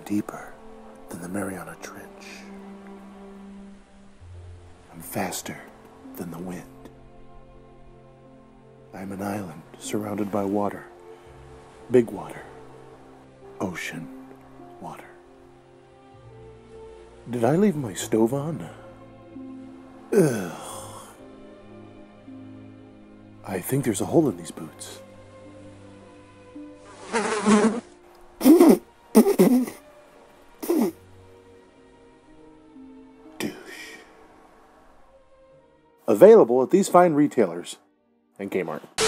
deeper than the Mariana Trench. I'm faster than the wind. I'm an island surrounded by water. Big water. Ocean water. Did I leave my stove on? Ugh. I think there's a hole in these boots. Douche. Available at these fine retailers and Kmart.